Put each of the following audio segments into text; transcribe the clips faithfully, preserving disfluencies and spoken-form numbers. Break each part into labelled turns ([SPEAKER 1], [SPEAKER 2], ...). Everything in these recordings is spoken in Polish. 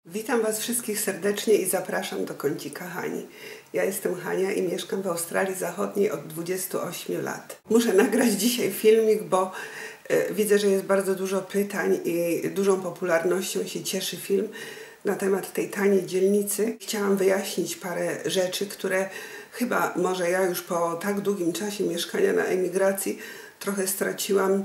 [SPEAKER 1] Witam Was wszystkich serdecznie i zapraszam do kącika Hani. Ja jestem Hania i mieszkam w Australii Zachodniej od dwudziestu ośmiu lat. Muszę nagrać dzisiaj filmik, bo e, widzę, że jest bardzo dużo pytań i dużą popularnością się cieszy film na temat tej taniej dzielnicy. Chciałam wyjaśnić parę rzeczy, które chyba może ja już po tak długim czasie mieszkania na emigracji trochę straciłam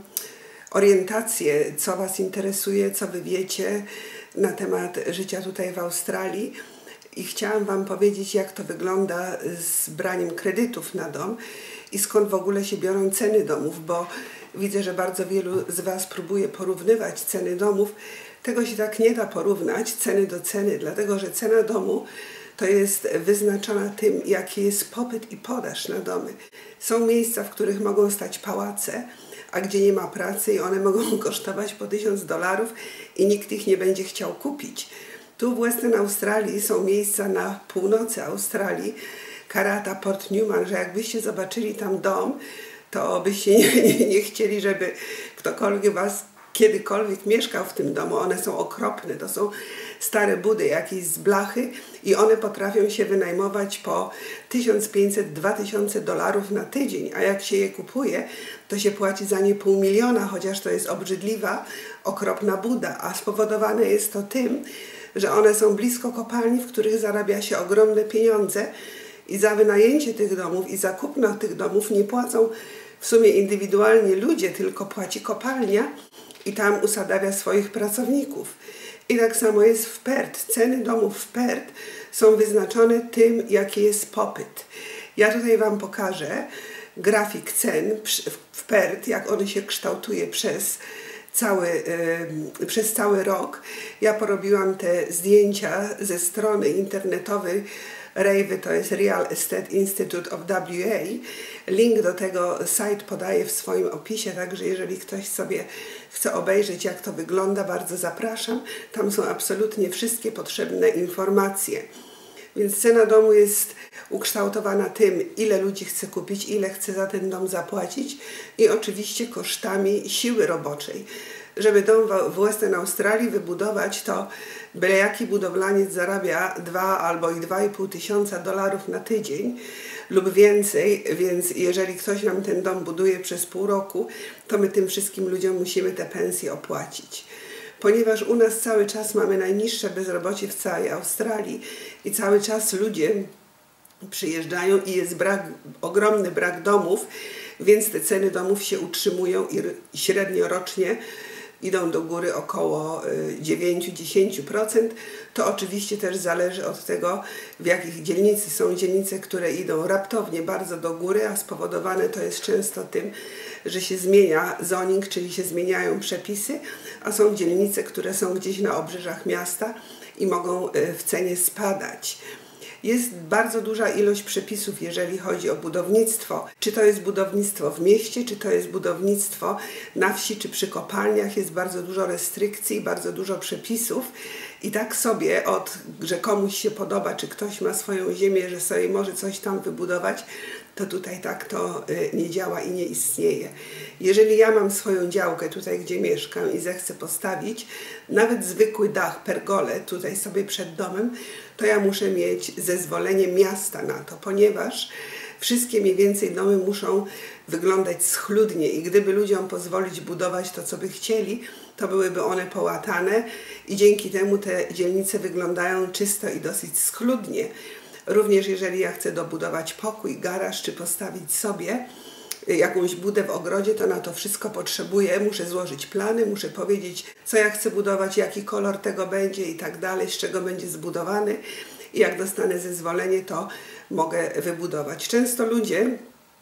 [SPEAKER 1] orientację, co Was interesuje, co Wy wiecie na temat życia tutaj w Australii i chciałam Wam powiedzieć, jak to wygląda z braniem kredytów na dom i skąd w ogóle się biorą ceny domów, bo widzę, że bardzo wielu z Was próbuje porównywać ceny domów. Tego się tak nie da porównać, ceny do ceny, dlatego że cena domu to jest wyznaczona tym, jaki jest popyt i podaż na domy. Są miejsca, w których mogą stać pałace, a gdzie nie ma pracy i one mogą kosztować po tysiąc dolarów i nikt ich nie będzie chciał kupić. Tu w Western Australii są miejsca na północy Australii, Karata, Port Newman, że jakbyście zobaczyli tam dom, to byście nie, nie, nie chcieli, żeby ktokolwiek Was kiedykolwiek mieszkał w tym domu. One są okropne, to są stare budy jakieś z blachy i one potrafią się wynajmować po tysiąc pięćset do dwa tysiące dolarów na tydzień, a jak się je kupuje, to się płaci za nie pół miliona, chociaż to jest obrzydliwa, okropna buda, a spowodowane jest to tym, że one są blisko kopalni, w których zarabia się ogromne pieniądze i za wynajęcie tych domów i za kupno tych domów nie płacą w sumie indywidualnie ludzie, tylko płaci kopalnia i tam usadawia swoich pracowników. I tak samo jest w Perth. Ceny domów w Perth są wyznaczone tym, jaki jest popyt. Ja tutaj Wam pokażę grafik cen w Perth, jak on się kształtuje przez cały, yy, przez cały rok. Ja porobiłam te zdjęcia ze strony internetowej Rejwy, to jest Real Estate Institute of W A. Link do tego site podaję w swoim opisie, także jeżeli ktoś sobie chce obejrzeć, jak to wygląda, bardzo zapraszam. Tam są absolutnie wszystkie potrzebne informacje. Więc cena domu jest ukształtowana tym, ile ludzi chce kupić, ile chce za ten dom zapłacić i oczywiście kosztami siły roboczej. Żeby dom w Western Australii wybudować, to byle jaki budowlaniec zarabia dwa albo i dwa i pół tysiąca dolarów na tydzień lub więcej, więc jeżeli ktoś nam ten dom buduje przez pół roku, to my tym wszystkim ludziom musimy te pensje opłacić. Ponieważ u nas cały czas mamy najniższe bezrobocie w całej Australii i cały czas ludzie przyjeżdżają i jest brak, ogromny brak domów, więc te ceny domów się utrzymują i średnio rocznie idą do góry około dziewięć do dziesięciu procent. To oczywiście też zależy od tego, w jakich dzielnicy. Są dzielnice, które idą raptownie bardzo do góry, a spowodowane to jest często tym, że się zmienia zoning, czyli się zmieniają przepisy, a są dzielnice, które są gdzieś na obrzeżach miasta i mogą w cenie spadać. Jest bardzo duża ilość przepisów, jeżeli chodzi o budownictwo. Czy to jest budownictwo w mieście, czy to jest budownictwo na wsi, czy przy kopalniach. Jest bardzo dużo restrykcji, bardzo dużo przepisów. I tak sobie od, że komuś się podoba, czy ktoś ma swoją ziemię, że sobie może coś tam wybudować, to tutaj tak to nie działa i nie istnieje. Jeżeli ja mam swoją działkę tutaj, gdzie mieszkam i zechcę postawić nawet zwykły dach, pergolę tutaj sobie przed domem, to ja muszę mieć zezwolenie miasta na to, ponieważ wszystkie mniej więcej domy muszą wyglądać schludnie i gdyby ludziom pozwolić budować to, co by chcieli, to byłyby one połatane i dzięki temu te dzielnice wyglądają czysto i dosyć schludnie. Również jeżeli ja chcę dobudować pokój, garaż, czy postawić sobie jakąś budę w ogrodzie, to na to wszystko potrzebuję. Muszę złożyć plany, muszę powiedzieć, co ja chcę budować, jaki kolor tego będzie i tak dalej, z czego będzie zbudowany. I jak dostanę zezwolenie, to mogę wybudować. Często ludzie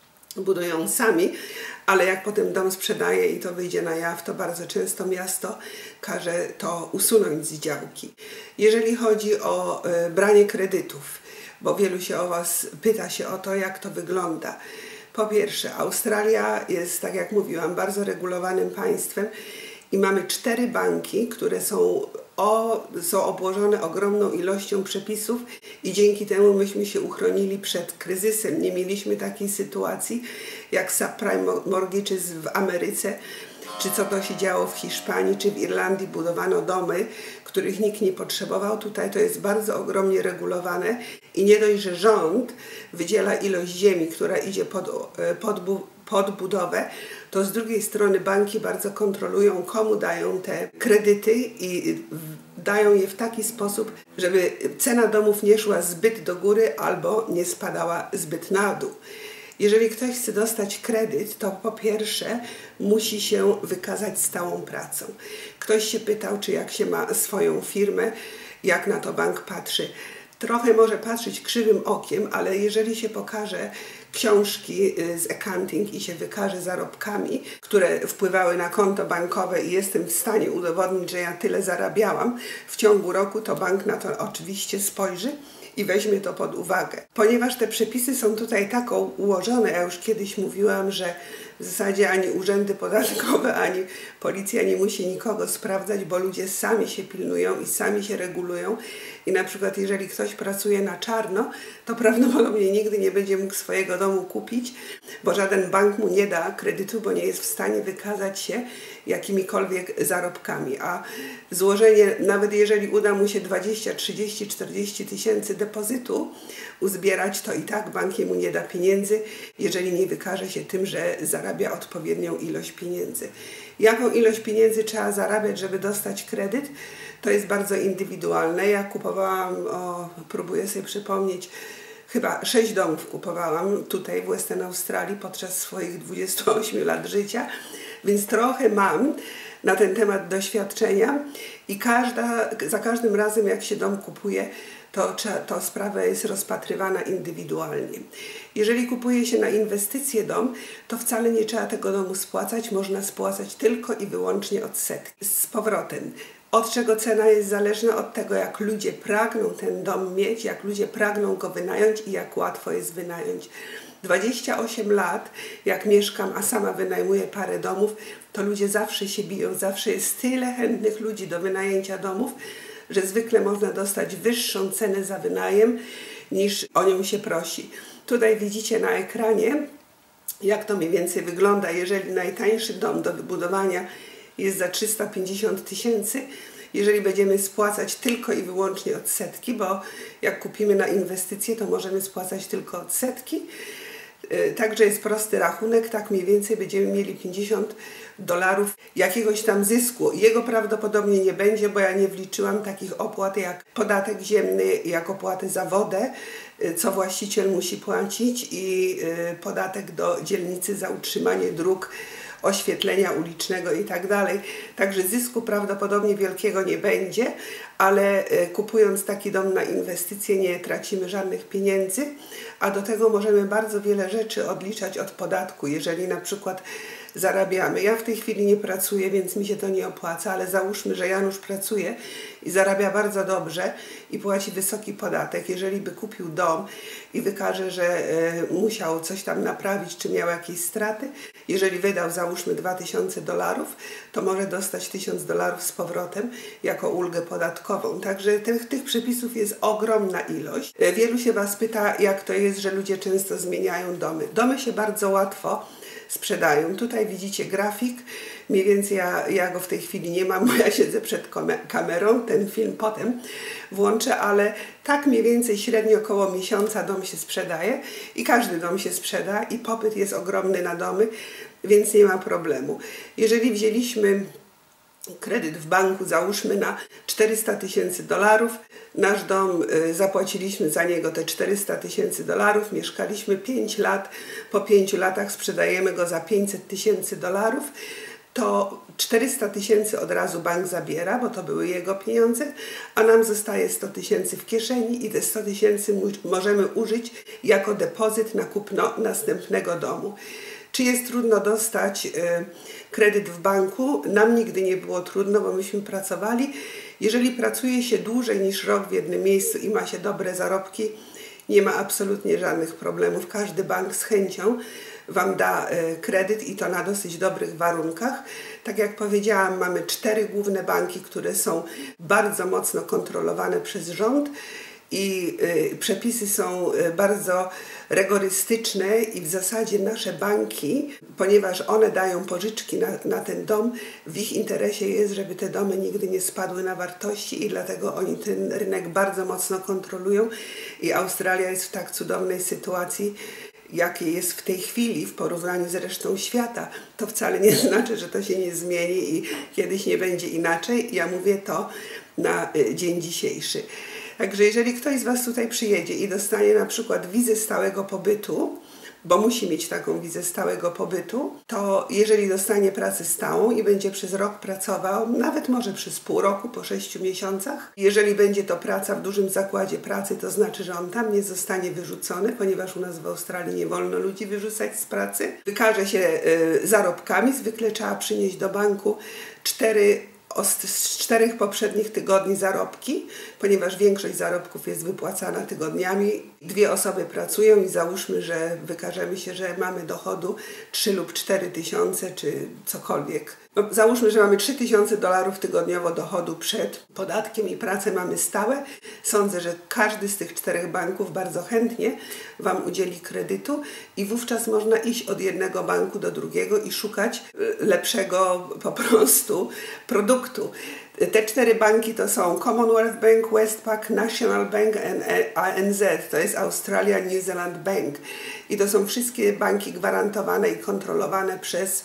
[SPEAKER 1] budują sami, ale jak potem dom sprzedaje i to wyjdzie na jaw, to bardzo często miasto każe to usunąć z działki. Jeżeli chodzi o y, branie kredytów, bo wielu się o Was pyta się o to, jak to wygląda. Po pierwsze, Australia jest, tak jak mówiłam, bardzo regulowanym państwem i mamy cztery banki, które są, o, są obłożone ogromną ilością przepisów i dzięki temu myśmy się uchronili przed kryzysem. Nie mieliśmy takiej sytuacji jak subprime mortgages w Ameryce, czy co to się działo w Hiszpanii, czy w Irlandii. Budowano domy, których nikt nie potrzebował. Tutaj to jest bardzo ogromnie regulowane i nie dość, że rząd wydziela ilość ziemi, która idzie pod, pod, pod budowę, to z drugiej strony banki bardzo kontrolują, komu dają te kredyty i dają je w taki sposób, żeby cena domów nie szła zbyt do góry albo nie spadała zbyt na dół. Jeżeli ktoś chce dostać kredyt, to po pierwsze musi się wykazać stałą pracą. Ktoś się pytał, czy jak się ma swoją firmę, jak na to bank patrzy. Trochę może patrzeć krzywym okiem, ale jeżeli się pokaże książki z accounting i się wykaże zarobkami, które wpływały na konto bankowe i jestem w stanie udowodnić, że ja tyle zarabiałam w ciągu roku, to bank na to oczywiście spojrzy i weźmie to pod uwagę. Ponieważ te przepisy są tutaj tak ułożone, ja już kiedyś mówiłam, że w zasadzie ani urzędy podatkowe, ani policja nie musi nikogo sprawdzać, bo ludzie sami się pilnują i sami się regulują. I na przykład jeżeli ktoś pracuje na czarno, to prawdopodobnie nigdy nie będzie mógł swojego domu kupić, bo żaden bank mu nie da kredytu, bo nie jest w stanie wykazać się jakimikolwiek zarobkami. A złożenie, nawet jeżeli uda mu się dwadzieścia, trzydzieści, czterdzieści tysięcy depozytu uzbierać, to i tak bank mu nie da pieniędzy, jeżeli nie wykaże się tym, że zarabia odpowiednią ilość pieniędzy. Jaką ilość pieniędzy trzeba zarabiać, żeby dostać kredyt? To jest bardzo indywidualne. Ja kupowałam, o, próbuję sobie przypomnieć, chyba sześć domów kupowałam tutaj w Western Australii podczas swoich dwudziestu ośmiu lat życia, więc trochę mam na ten temat doświadczenia i każda, za każdym razem jak się dom kupuje, to, to sprawa jest rozpatrywana indywidualnie. Jeżeli kupuje się na inwestycje dom, to wcale nie trzeba tego domu spłacać, można spłacać tylko i wyłącznie odsetki. Z powrotem, od czego cena jest zależna? Od tego, jak ludzie pragną ten dom mieć, jak ludzie pragną go wynająć i jak łatwo jest wynająć. dwadzieścia osiem lat, jak mieszkam, a sama wynajmuję parę domów, to ludzie zawsze się biją, zawsze jest tyle chętnych ludzi do wynajęcia domów, że zwykle można dostać wyższą cenę za wynajem niż o nią się prosi. Tutaj widzicie na ekranie, jak to mniej więcej wygląda, jeżeli najtańszy dom do wybudowania jest za trzysta pięćdziesiąt tysięcy, jeżeli będziemy spłacać tylko i wyłącznie odsetki, bo jak kupimy na inwestycje, to możemy spłacać tylko odsetki. Także jest prosty rachunek, tak mniej więcej będziemy mieli pięćdziesiąt dolarów jakiegoś tam zysku. Jego prawdopodobnie nie będzie, bo ja nie wliczyłam takich opłat jak podatek ziemny, jak opłaty za wodę, co właściciel musi płacić i podatek do dzielnicy za utrzymanie dróg, oświetlenia ulicznego i tak dalej. Także zysku prawdopodobnie wielkiego nie będzie, ale kupując taki dom na inwestycje nie tracimy żadnych pieniędzy, a do tego możemy bardzo wiele rzeczy odliczać od podatku. Jeżeli na przykład zarabiamy, ja w tej chwili nie pracuję, więc mi się to nie opłaca, ale załóżmy, że Janusz pracuje i zarabia bardzo dobrze i płaci wysoki podatek. Jeżeli by kupił dom i wykaże, że e, musiał coś tam naprawić, czy miał jakieś straty, jeżeli wydał załóżmy dwa tysiące dolarów, to może dostać tysiąc dolarów z powrotem jako ulgę podatkową. Także tych, tych przepisów jest ogromna ilość. E, wielu się Was pyta, jak to jest, że ludzie często zmieniają domy. Domy się bardzo łatwo sprzedają. Tutaj widzicie grafik, mniej więcej ja, ja go w tej chwili nie mam, bo ja siedzę przed kamerą, ten film potem włączę, ale tak mniej więcej średnio około miesiąca dom się sprzedaje i każdy dom się sprzeda i popyt jest ogromny na domy, więc nie ma problemu. Jeżeli wzięliśmy kredyt w banku, załóżmy na czterysta tysięcy dolarów, nasz dom, y, zapłaciliśmy za niego te czterysta tysięcy dolarów, mieszkaliśmy pięć lat, po pięciu latach sprzedajemy go za pięćset tysięcy dolarów, to czterysta tysięcy od razu bank zabiera, bo to były jego pieniądze, a nam zostaje sto tysięcy w kieszeni i te sto tysięcy możemy użyć jako depozyt na kupno następnego domu. Czy jest trudno dostać y, kredyt w banku? Nam nigdy nie było trudno, bo myśmy pracowali. Jeżeli pracuje się dłużej niż rok w jednym miejscu i ma się dobre zarobki, nie ma absolutnie żadnych problemów. Każdy bank z chęcią Wam da y, kredyt i to na dosyć dobrych warunkach. Tak jak powiedziałam, mamy cztery główne banki, które są bardzo mocno kontrolowane przez rząd i y, przepisy są y, bardzo rygorystyczne i w zasadzie nasze banki, ponieważ one dają pożyczki na, na ten dom, w ich interesie jest, żeby te domy nigdy nie spadły na wartości i dlatego oni ten rynek bardzo mocno kontrolują i Australia jest w tak cudownej sytuacji, jakie jest w tej chwili w porównaniu z resztą świata. To wcale nie znaczy, że to się nie zmieni i kiedyś nie będzie inaczej. Ja mówię to na dzień dzisiejszy. Także jeżeli ktoś z Was tutaj przyjedzie i dostanie na przykład wizę stałego pobytu, bo musi mieć taką wizę stałego pobytu, to jeżeli dostanie pracę stałą i będzie przez rok pracował, nawet może przez pół roku, po sześciu miesiącach, jeżeli będzie to praca w dużym zakładzie pracy, to znaczy, że on tam nie zostanie wyrzucony, ponieważ u nas w Australii nie wolno ludzi wyrzucać z pracy. Wykaże się y, zarobkami, zwykle trzeba przynieść do banku cztery z czterech poprzednich tygodni zarobki, ponieważ większość zarobków jest wypłacana tygodniami. Dwie osoby pracują i załóżmy, że wykażemy się, że mamy dochodu trzy lub cztery tysiące, czy cokolwiek. No, załóżmy, że mamy trzy tysiące dolarów tygodniowo dochodu przed podatkiem i pracę mamy stałe. Sądzę, że każdy z tych czterech banków bardzo chętnie Wam udzieli kredytu i wówczas można iść od jednego banku do drugiego i szukać lepszego po prostu produktu. Te cztery banki to są Commonwealth Bank, Westpac, National Bank i A N Z. To jest Australia New Zealand Bank. I to są wszystkie banki gwarantowane i kontrolowane przez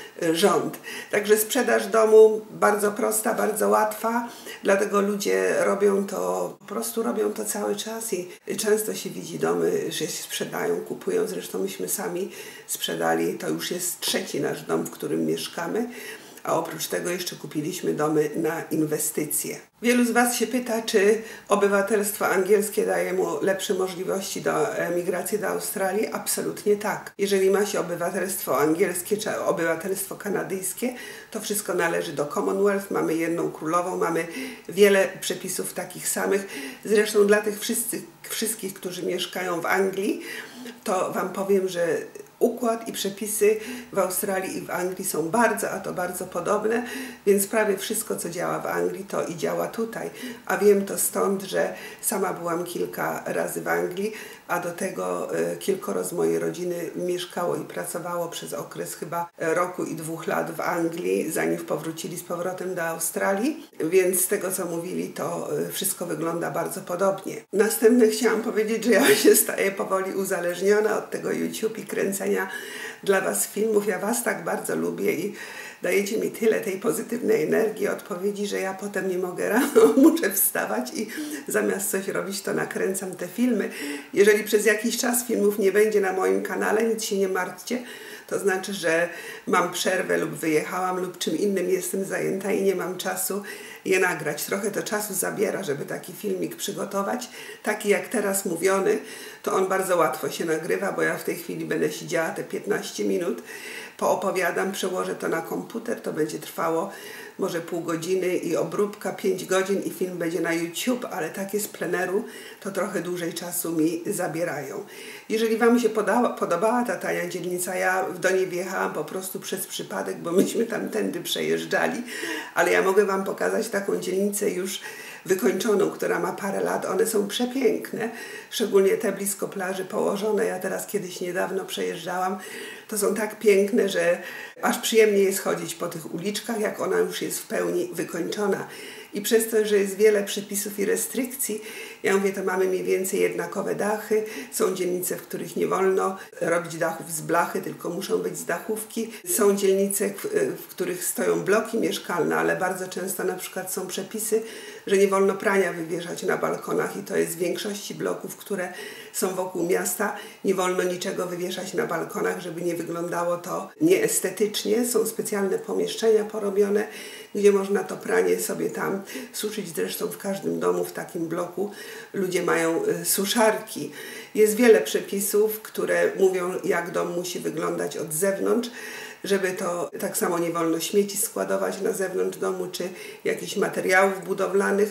[SPEAKER 1] rząd. Także sprzedaż domu bardzo prosta, bardzo łatwa, dlatego ludzie robią to, po prostu robią to cały czas i często się widzi domy, że się sprzedają, kupują. Zresztą myśmy sami sprzedali, to już jest trzeci nasz dom, w którym mieszkamy, a oprócz tego jeszcze kupiliśmy domy na inwestycje. Wielu z Was się pyta, czy obywatelstwo angielskie daje mu lepsze możliwości do emigracji do Australii? Absolutnie tak. Jeżeli ma się obywatelstwo angielskie czy obywatelstwo kanadyjskie, to wszystko należy do Commonwealth. Mamy jedną królową, mamy wiele przepisów takich samych. Zresztą dla tych wszyscy, wszystkich, którzy mieszkają w Anglii, to Wam powiem, że układ i przepisy w Australii i w Anglii są bardzo, a to bardzo podobne, więc prawie wszystko, co działa w Anglii, to i działa tutaj. A wiem to stąd, że sama byłam kilka razy w Anglii, a do tego y, kilkoro z mojej rodziny mieszkało i pracowało przez okres chyba roku i dwóch lat w Anglii, zanim powrócili z powrotem do Australii, więc z tego, co mówili, to y, wszystko wygląda bardzo podobnie. Następnie chciałam powiedzieć, że ja się staję powoli uzależniona od tego YouTube i kręcenia dla Was filmów. Ja Was tak bardzo lubię i dajecie mi tyle tej pozytywnej energii, odpowiedzi, że ja potem nie mogę rano, muszę wstawać i zamiast coś robić, to nakręcam te filmy. Jeżeli przez jakiś czas filmów nie będzie na moim kanale, nic się nie martwcie, to znaczy, że mam przerwę lub wyjechałam lub czym innym jestem zajęta i nie mam czasu je nagrać. Trochę to czasu zabiera, żeby taki filmik przygotować. Taki jak teraz mówiony, to on bardzo łatwo się nagrywa, bo ja w tej chwili będę siedziała te piętnaście minut, poopowiadam, przełożę to na komputer, to będzie trwało może pół godziny i obróbka pięć godzin i film będzie na YouTube, ale takie z pleneru to trochę dłużej czasu mi zabierają. Jeżeli Wam się podała, podobała ta tania dzielnica, ja do niej wjechałam po prostu przez przypadek, bo myśmy tamtędy przejeżdżali, ale ja mogę Wam pokazać taką dzielnicę już wykończoną, która ma parę lat. One są przepiękne, szczególnie te blisko plaży położone. Ja teraz kiedyś niedawno przejeżdżałam. To są tak piękne, że aż przyjemnie jest chodzić po tych uliczkach, jak ona już jest w pełni wykończona. I przez to, że jest wiele przepisów i restrykcji, ja mówię, to mamy mniej więcej jednakowe dachy. Są dzielnice, w których nie wolno robić dachów z blachy, tylko muszą być z dachówki. Są dzielnice, w których stoją bloki mieszkalne, ale bardzo często na przykład są przepisy, że nie wolno prania wywieszać na balkonach i to jest w większości bloków, które są wokół miasta. Nie wolno niczego wywieszać na balkonach, żeby nie wyglądało to nieestetycznie. Są specjalne pomieszczenia porobione, gdzie można to pranie sobie tam suszyć. Zresztą w każdym domu w takim bloku ludzie mają suszarki. Jest wiele przepisów, które mówią, jak dom musi wyglądać od zewnątrz, żeby to tak samo nie wolno śmieci składować na zewnątrz domu, czy jakichś materiałów budowlanych.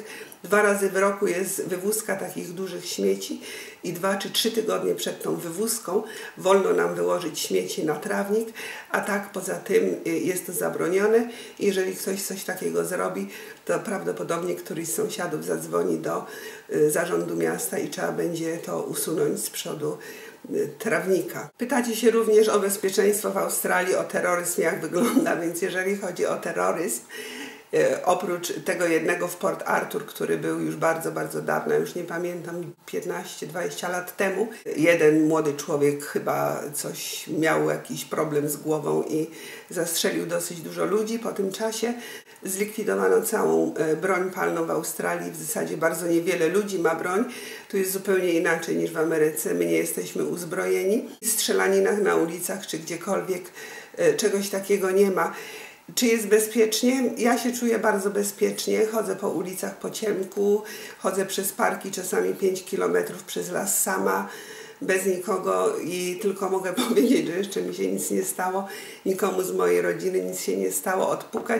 [SPEAKER 1] Dwa razy w roku jest wywózka takich dużych śmieci i dwa czy trzy tygodnie przed tą wywózką wolno nam wyłożyć śmieci na trawnik, a tak poza tym jest to zabronione. Jeżeli ktoś coś takiego zrobi, to prawdopodobnie któryś z sąsiadów zadzwoni do zarządu miasta i trzeba będzie to usunąć z przodu trawnika. Pytacie się również o bezpieczeństwo w Australii, o terroryzm, jak wygląda, więc jeżeli chodzi o terroryzm, oprócz tego jednego w Port Arthur, który był już bardzo, bardzo dawno, już nie pamiętam, piętnaście dwadzieścia lat temu, jeden młody człowiek chyba coś miał jakiś problem z głową i zastrzelił dosyć dużo ludzi. Po tym czasie zlikwidowano całą broń palną w Australii. W zasadzie bardzo niewiele ludzi ma broń. Tu jest zupełnie inaczej niż w Ameryce. My nie jesteśmy uzbrojeni. W strzelaninach na ulicach czy gdziekolwiek czegoś takiego nie ma. Czy jest bezpiecznie? Ja się czuję bardzo bezpiecznie. Chodzę po ulicach po ciemku, chodzę przez parki, czasami pięć kilometrów przez las sama, bez nikogo i tylko mogę powiedzieć, że jeszcze mi się nic nie stało. Nikomu z mojej rodziny nic się nie stało. Odpukać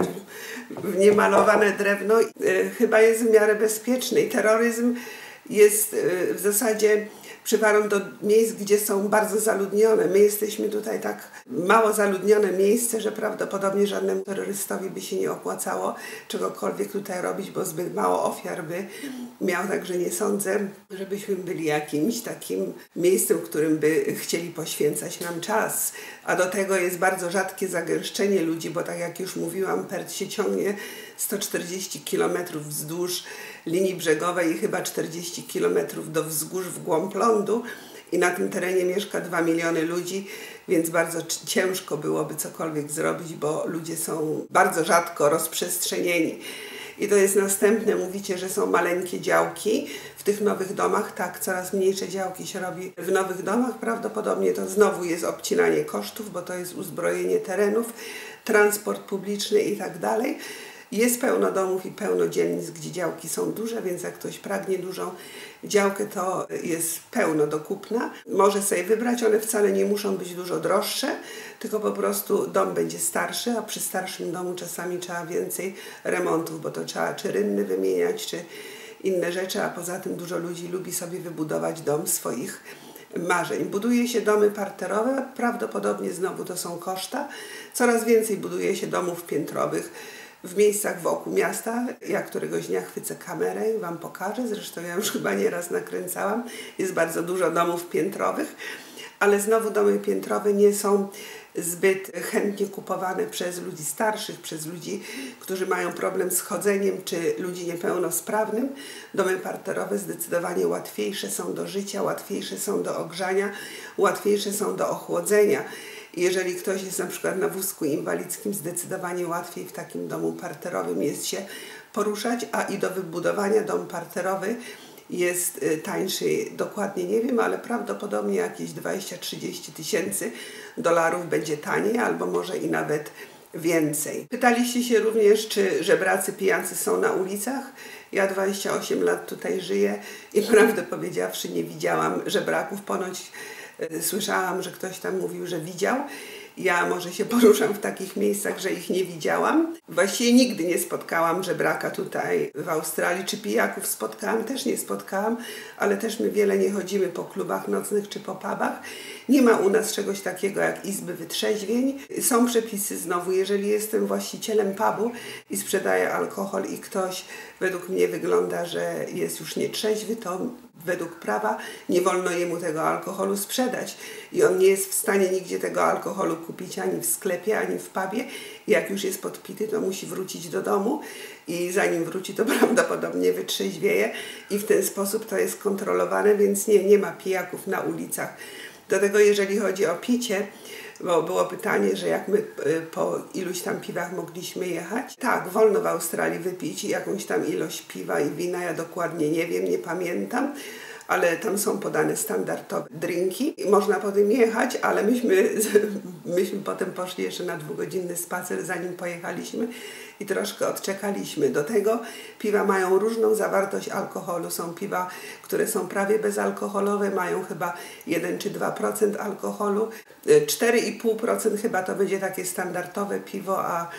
[SPEAKER 1] w niemalowane drewno chyba jest w miarę bezpieczny. I terroryzm jest w zasadzie przywarą do miejsc, gdzie są bardzo zaludnione. My jesteśmy tutaj tak mało zaludnione miejsce, że prawdopodobnie żadnemu terrorystowi by się nie opłacało czegokolwiek tutaj robić, bo zbyt mało ofiar by miał, także nie sądzę, żebyśmy byli jakimś takim miejscem, w którym by chcieli poświęcać nam czas. A do tego jest bardzo rzadkie zagęszczenie ludzi, bo tak jak już mówiłam, Perth się ciągnie sto czterdzieści kilometrów wzdłuż linii brzegowej i chyba czterdzieści kilometrów do wzgórz w głąb lądu i na tym terenie mieszka dwa miliony ludzi, więc bardzo ciężko byłoby cokolwiek zrobić, bo ludzie są bardzo rzadko rozprzestrzenieni. I to jest następne, mówicie, że są maleńkie działki w tych nowych domach. Tak, coraz mniejsze działki się robi w nowych domach. Prawdopodobnie to znowu jest obcinanie kosztów, bo to jest uzbrojenie terenów, transport publiczny i tak dalej. Jest pełno domów i pełno dzielnic, gdzie działki są duże, więc jak ktoś pragnie dużą działkę, to jest pełno do kupna. Może sobie wybrać, one wcale nie muszą być dużo droższe, tylko po prostu dom będzie starszy, a przy starszym domu czasami trzeba więcej remontów, bo to trzeba czy rynny wymieniać, czy inne rzeczy, a poza tym dużo ludzi lubi sobie wybudować dom swoich marzeń. Buduje się domy parterowe, prawdopodobnie znowu to są koszta. Coraz więcej buduje się domów piętrowych w miejscach wokół miasta. Ja któregoś dnia chwycę kamerę i Wam pokażę, zresztą ja już chyba nieraz nakręcałam. Jest bardzo dużo domów piętrowych, ale znowu domy piętrowe nie są zbyt chętnie kupowane przez ludzi starszych, przez ludzi, którzy mają problem z chodzeniem, czy ludzi niepełnosprawnym. Domy parterowe zdecydowanie łatwiejsze są do życia, łatwiejsze są do ogrzania, łatwiejsze są do ochłodzenia. Jeżeli ktoś jest na przykład na wózku inwalidzkim, zdecydowanie łatwiej w takim domu parterowym jest się poruszać, a i do wybudowania dom parterowy jest tańszy, dokładnie nie wiem, ale prawdopodobnie jakieś dwadzieścia trzydzieści tysięcy dolarów będzie taniej, albo może i nawet więcej. Pytaliście się również, czy żebracy, pijacy są na ulicach. Ja dwadzieścia osiem lat tutaj żyję i prawdę powiedziawszy nie widziałam żebraków. Ponoć słyszałam, że ktoś tam mówił, że widział. Ja może się poruszam w takich miejscach, że ich nie widziałam. Właściwie nigdy nie spotkałam żebraka tutaj w Australii, czy pijaków spotkałam, też nie spotkałam, ale też my wiele nie chodzimy po klubach nocnych czy po pubach. Nie ma u nas czegoś takiego jak izby wytrzeźwień. Są przepisy znowu, jeżeli jestem właścicielem pubu i sprzedaję alkohol i ktoś według mnie wygląda, że jest już nietrzeźwy, to według prawa nie wolno jemu tego alkoholu sprzedać i on nie jest w stanie nigdzie tego alkoholu kupić ani w sklepie, ani w pubie. Jak już jest podpity, to musi wrócić do domu i zanim wróci, to prawdopodobnie wytrzeźwieje i w ten sposób to jest kontrolowane, więc nie, nie ma pijaków na ulicach. Do tego jeżeli chodzi o picie, bo było pytanie, że jak my po iluś tam piwach mogliśmy jechać. Tak, wolno w Australii wypić jakąś tam ilość piwa i wina, ja dokładnie nie wiem, nie pamiętam, ale tam są podane standardowe drinki i można potem jechać, ale myśmy, myśmy potem poszli jeszcze na dwugodzinny spacer, zanim pojechaliśmy i troszkę odczekaliśmy. Do tego piwa mają różną zawartość alkoholu. Są piwa, które są prawie bezalkoholowe, mają chyba jeden czy dwa procent alkoholu. cztery i pół procent chyba to będzie takie standardowe piwo, a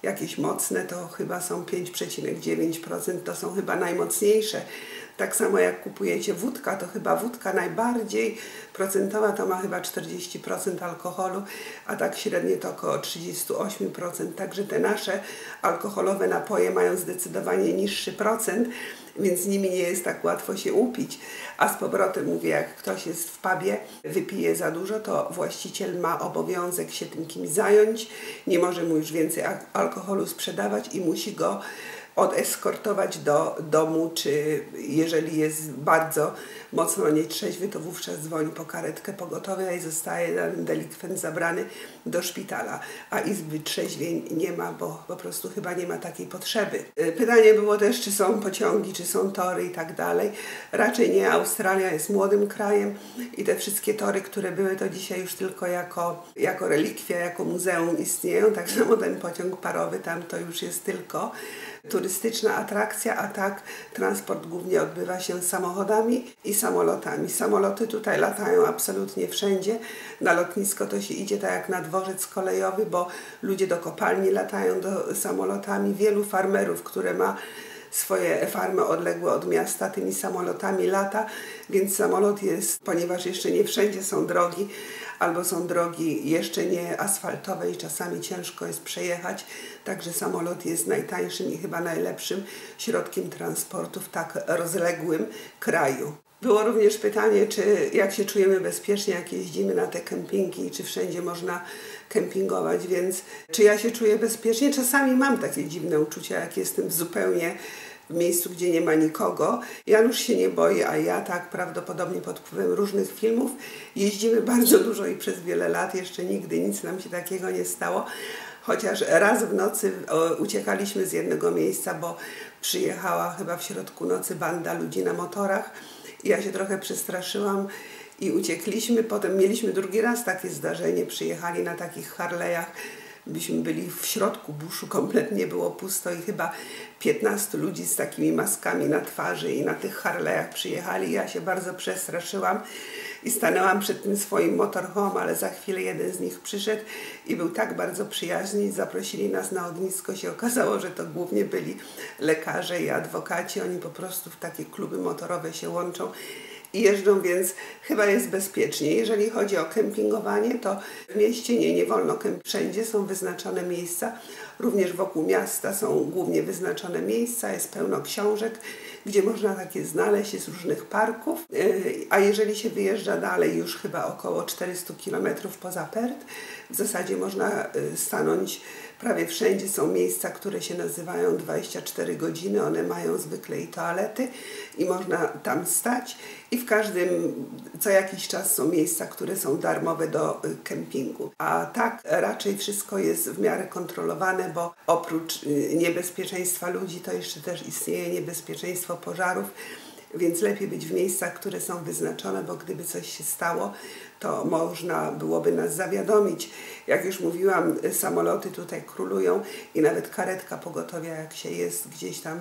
[SPEAKER 1] jakieś mocne to chyba są pięć przecinek dziewięć procent, to są chyba najmocniejsze. Tak samo jak kupujecie wódka, to chyba wódka najbardziej procentowa to ma chyba czterdzieści procent alkoholu, a tak średnio to około trzydzieści osiem procent. Także te nasze alkoholowe napoje mają zdecydowanie niższy procent, więc z nimi nie jest tak łatwo się upić. A z powrotem mówię, jak ktoś jest w pubie, wypije za dużo, to właściciel ma obowiązek się tym kimś zająć, nie może mu już więcej alkoholu sprzedawać i musi go odeskortować do domu, czy jeżeli jest bardzo mocno nietrzeźwy, to wówczas dzwoni po karetkę pogotowia i zostaje ten delikwent zabrany do szpitala. A izby trzeźwień nie ma, bo po prostu chyba nie ma takiej potrzeby. Pytanie było też, czy są pociągi, czy są tory i tak dalej. Raczej nie. Australia jest młodym krajem i te wszystkie tory, które były, to dzisiaj już tylko jako, jako relikwia, jako muzeum istnieją. Tak samo ten pociąg parowy tam to już jest tylko turystyczna atrakcja, a tak transport głównie odbywa się samochodami i samolotami. Samoloty tutaj latają absolutnie wszędzie. Na lotnisko to się idzie tak jak na dworzec kolejowy, bo ludzie do kopalni latają do samolotami. Wielu farmerów, które ma swoje farmy odległe od miasta, tymi samolotami lata, więc samolot jest, ponieważ jeszcze nie wszędzie są drogi, albo są drogi jeszcze nie asfaltowe i czasami ciężko jest przejechać, także samolot jest najtańszym i chyba najlepszym środkiem transportu w tak rozległym kraju. Było również pytanie, czy jak się czujemy bezpiecznie, jak jeździmy na te kempingi, czy wszędzie można kempingować, więc czy ja się czuję bezpiecznie? Czasami mam takie dziwne uczucia, jak jestem zupełnie w miejscu, gdzie nie ma nikogo. Janusz się nie boi, a ja tak prawdopodobnie pod wpływem różnych filmów. Jeździmy bardzo dużo i przez wiele lat, jeszcze nigdy nic nam się takiego nie stało. Chociaż raz w nocy uciekaliśmy z jednego miejsca, bo przyjechała chyba w środku nocy banda ludzi na motorach. I ja się trochę przestraszyłam i uciekliśmy. Potem mieliśmy drugi raz takie zdarzenie. Przyjechali na takich Harley'ach. Byśmy byli w środku buszu, kompletnie było pusto i chyba piętnastu ludzi z takimi maskami na twarzy i na tych Harley'ach przyjechali. Ja się bardzo przestraszyłam i stanęłam przed tym swoim motorhome, ale za chwilę jeden z nich przyszedł i był tak bardzo przyjaźny i zaprosili nas na ognisko. Się okazało, że to głównie byli lekarze i adwokaci. Oni po prostu w takie kluby motorowe się łączą i jeżdżą, więc chyba jest bezpiecznie. Jeżeli chodzi o kempingowanie, to w mieście nie, nie wolno kempować. Wszędzie są wyznaczone miejsca, również wokół miasta są głównie wyznaczone miejsca, jest pełno książek, gdzie można takie znaleźć, jest różnych parków, a jeżeli się wyjeżdża dalej, już chyba około czterysta kilometrów poza Perth, w zasadzie można stanąć prawie wszędzie. Są miejsca, które się nazywają dwadzieścia cztery godziny, one mają zwykle i toalety i można tam stać i w każdym, co jakiś czas są miejsca, które są darmowe do kempingu. A tak raczej wszystko jest w miarę kontrolowane, bo oprócz niebezpieczeństwa ludzi to jeszcze też istnieje niebezpieczeństwo pożarów, więc lepiej być w miejscach, które są wyznaczone, bo gdyby coś się stało, to można byłoby nas zawiadomić. Jak już mówiłam, samoloty tutaj królują i nawet karetka pogotowia, jak się jest gdzieś tam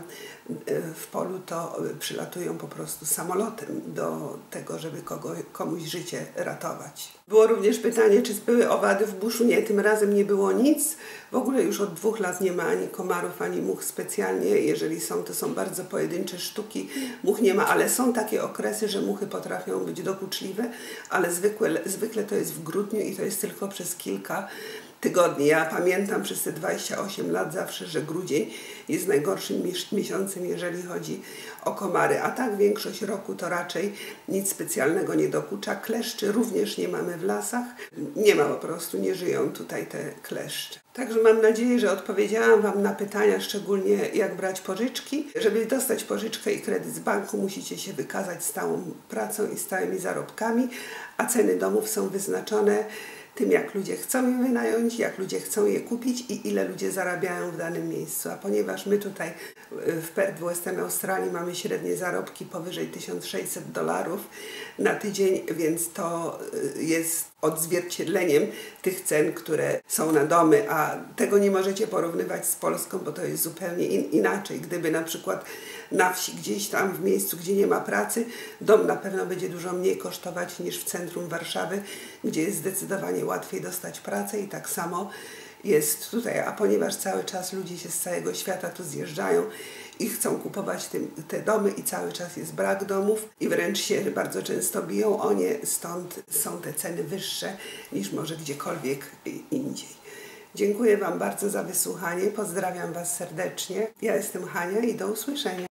[SPEAKER 1] w polu, to przylatują po prostu samolotem do tego, żeby kogo, komuś życie ratować. Było również pytanie, czy były owady w buszu. Nie, tym razem nie było nic. W ogóle już od dwóch lat nie ma ani komarów, ani much specjalnie. Jeżeli są, to są bardzo pojedyncze sztuki. Much nie ma, ale są takie okresy, że muchy potrafią być dokuczliwe, ale zwykłe, zwykle to jest w grudniu i to jest tylko przez kilka tygodni. Ja pamiętam przez te dwadzieścia osiem lat zawsze, że grudzień jest najgorszym miesiącem, jeżeli chodzi o komary, a tak większość roku to raczej nic specjalnego nie dokucza. Kleszczy również nie mamy w lasach. Nie ma po prostu, nie żyją tutaj te kleszcze. Także mam nadzieję, że odpowiedziałam Wam na pytania, szczególnie jak brać pożyczki. Żeby dostać pożyczkę i kredyt z banku, musicie się wykazać stałą pracą i stałymi zarobkami, a ceny domów są wyznaczone tym, jak ludzie chcą je wynająć, jak ludzie chcą je kupić i ile ludzie zarabiają w danym miejscu. A ponieważ my tutaj w Perth w Western Australii mamy średnie zarobki powyżej tysiąc sześćset dolarów na tydzień, więc to jest odzwierciedleniem tych cen, które są na domy, a tego nie możecie porównywać z Polską, bo to jest zupełnie in, inaczej. Gdyby na przykład na wsi, gdzieś tam w miejscu, gdzie nie ma pracy, dom na pewno będzie dużo mniej kosztować niż w centrum Warszawy, gdzie jest zdecydowanie łatwiej dostać pracę i tak samo jest tutaj, a ponieważ cały czas ludzie się z całego świata tu zjeżdżają i chcą kupować te, te domy i cały czas jest brak domów i wręcz się bardzo często biją o nie, stąd są te ceny wyższe niż może gdziekolwiek indziej. Dziękuję Wam bardzo za wysłuchanie, pozdrawiam Was serdecznie. Ja jestem Hania i do usłyszenia.